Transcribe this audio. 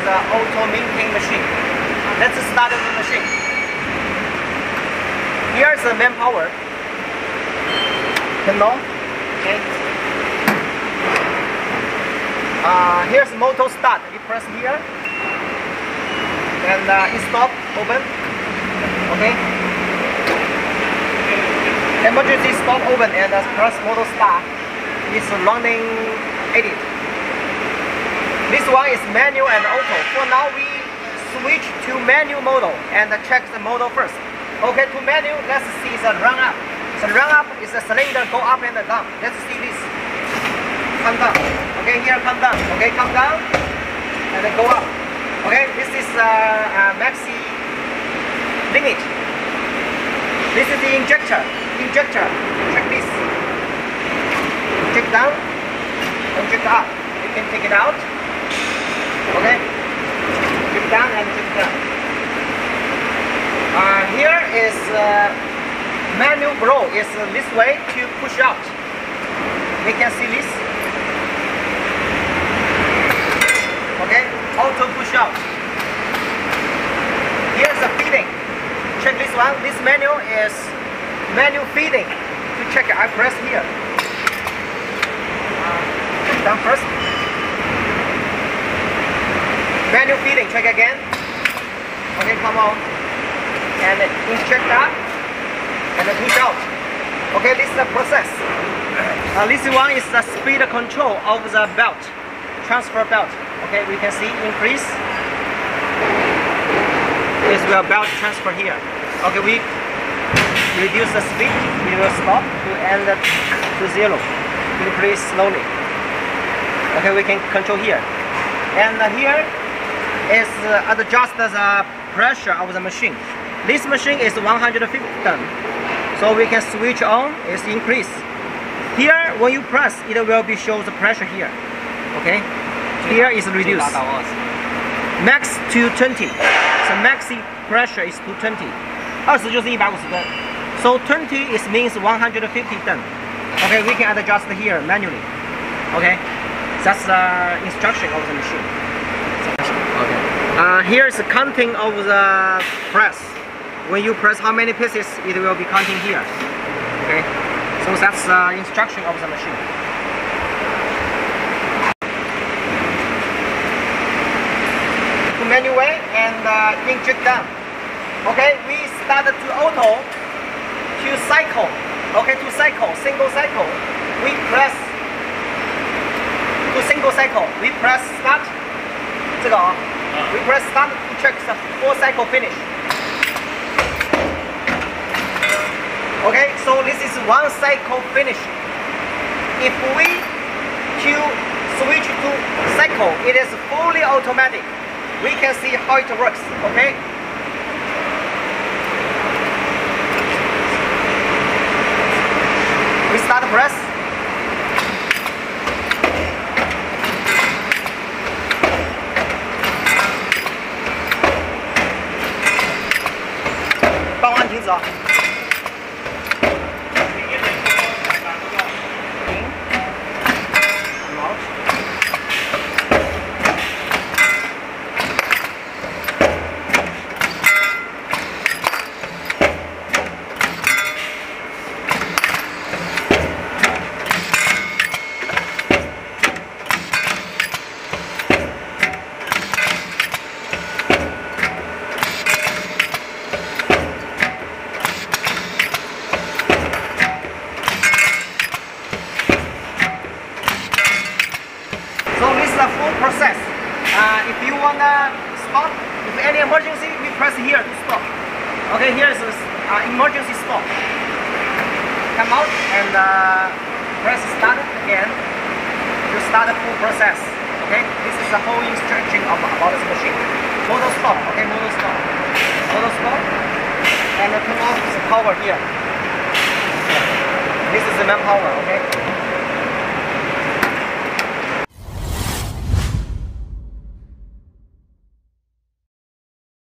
the auto minting machine. Let's start the machine. Here's the manpower. Turn on. Okay. Here's motor start. You press here. And stop. Open. Okay. Emergency stop. Open and press motor start. It's running 80. This one is manual and auto. For now, we switch to manual model and check the model first. Okay, to manual, let's see the run up. The run up is the cylinder go up and down. Let's see this. Come down. Okay, here come down. Okay, come down and then go up. Okay, this is maxi limit. This is the injector. Injector. Check this. Inject down. Inject up. You can take it out. Okay. Inject down and inject down. Here is manual blow is this way to push out. We can see this. Okay, auto push out. Here's the feeding. Check this one. This manual is manual feeding. To check it, I press here. Check down first. Manual feeding. Check again. Okay, come on. And inject that and then push out. Okay, this is the process. This one is the speed control of the belt, transfer belt. Okay, we can see increase is the belt transfer here. Okay, we reduce the speed, we will stop to end to 0. Increase slowly. Okay, we can control here. And here is adjust the pressure of the machine. This machine is 150 ton, so we can switch on, it's increase. Here, when you press, it will be show the pressure here. Okay, here is reduced. Max to 20, so maxi pressure is to 20. 20就是150吨. So 20 is means 150 ton. Okay, we can adjust here manually. Okay, that's the instruction of the machine. Okay. Here's the counting of the press. When you press how many pieces, it will be counting here. Okay, so that's the instruction of the machine. To manual way and inject down. Okay, we started to auto to cycle. Okay, to cycle, single cycle. We press to single cycle. We press start. 这个啊, we press start to check the 4 cycle finish. Okay, so this is 1 cycle finish. If we to switch to cycle, it is fully automatic. We can see how it works. Okay. We start press. Process. If you wanna stop, if any emergency, we press here to stop. Okay, here is emergency stop. Come out and press start again to start the full process. Okay, this is the whole instruction about this machine. Motor stop. Okay, motor stop. Motor stop, and turn off the power here. This is the manpower. Okay.